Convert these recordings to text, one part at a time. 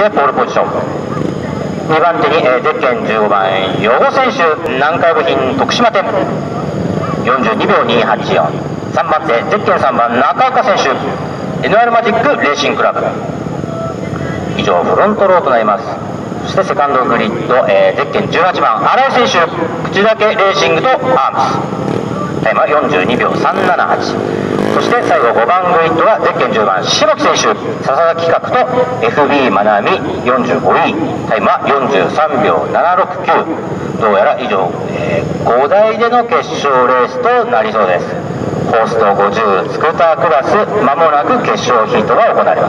でポールポジション。2番手にゼッケン15番予後選手南海部品徳島店42秒284。3番手ゼッケン3番中岡選手 NR マジックレーシングクラブ。以上フロントローとなります。そしてセカンドグリッド、ゼッケン18番新井選手口だけレーシングとアームスタイムは42秒378。そして最後5番グリッドがゼッケン10番下木選手笹崎企画と FB まなみ45位タイムは43秒769。どうやら以上、5台での決勝レースとなりそうです。ホースト50スクータークラスまもなく決勝ヒートが行われます。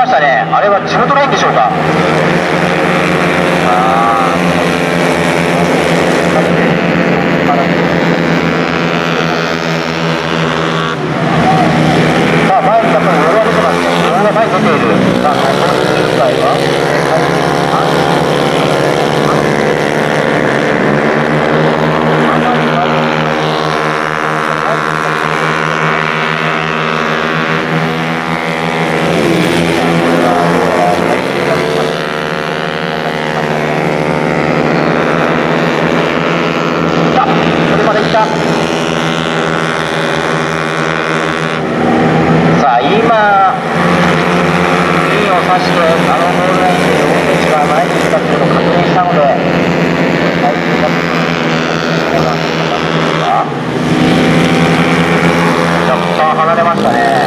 ましたね。あれは地元ラインでしょうか。さあ、前にやっぱり余裕が出てますね。余裕が前に出ている。さあ、この周回はさあ、今、ピンを刺して、ゴールラインで4選手が前に来たというのを確認したので、若干離れましたね。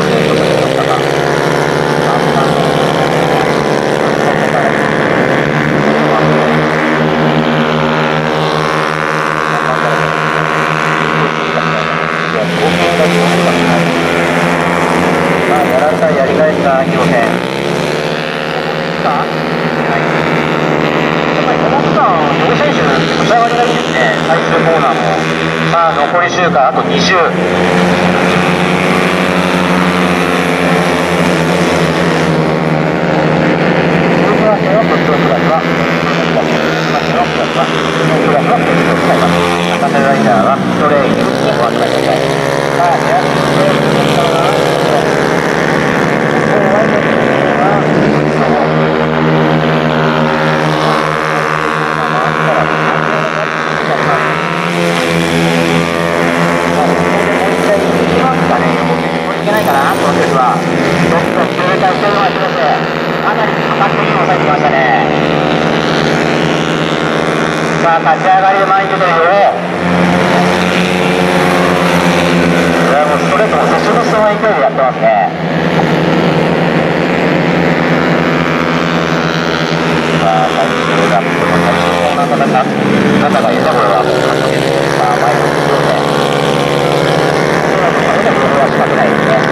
やられたやり返した広瀬。やっぱりこの区間、野口選手、立ち上がりがいいですね、最終コーナーも。さあ、残り周回、あと2周。赤瀬ライダーは1レーンにご案内ください。さあ、いけないかな、この時は。どんどん周回してるのが広瀬、かなりかかっていいのを抑えてきましたね。さあ、立ち上がりで前に出てるよ。これはもうストレートも接触しそうな勢いでやってますね。さあ、最終ラップの最終コーナーの中がいるね、これは。さあ、前の広瀬。これでもこれは仕掛けないですね。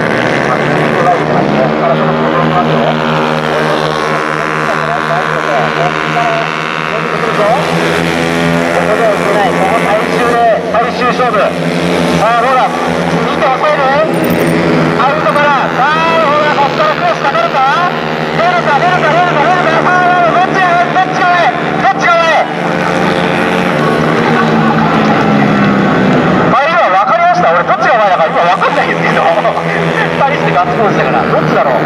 最終勝負。さあ、どうだ、見て抑えるアウトから、さあ、ほら、ここからクロスが出るか、出るか、さあ、どっちが上、今分かりました。俺、どっちが前だか今分かんないですけど、2人してガッツポーズしたから、どっちだろう。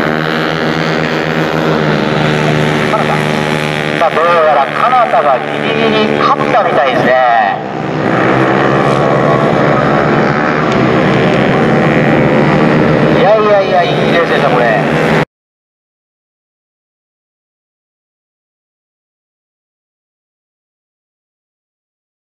カナダ。さあ、どうやらカナダがギリギリ勝ったみたいですね。